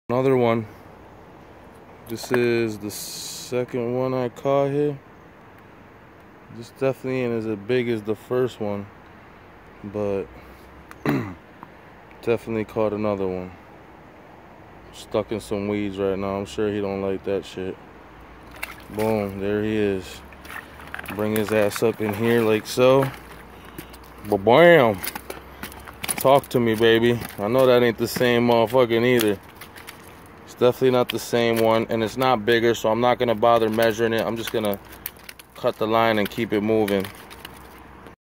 Another one. This is the second one I caught here. This definitely ain't as big as the first one, but definitely caught another one. Stuck in some weeds right now. I'm sure he don't like that shit. Boom, there he is. Bring his ass up in here like so. Ba-bam! Talk to me, baby. I know that ain't the same motherfucking either. It's definitely not the same one, and it's not bigger, so I'm not gonna bother measuring it. I'm just gonna cut the line and keep it moving.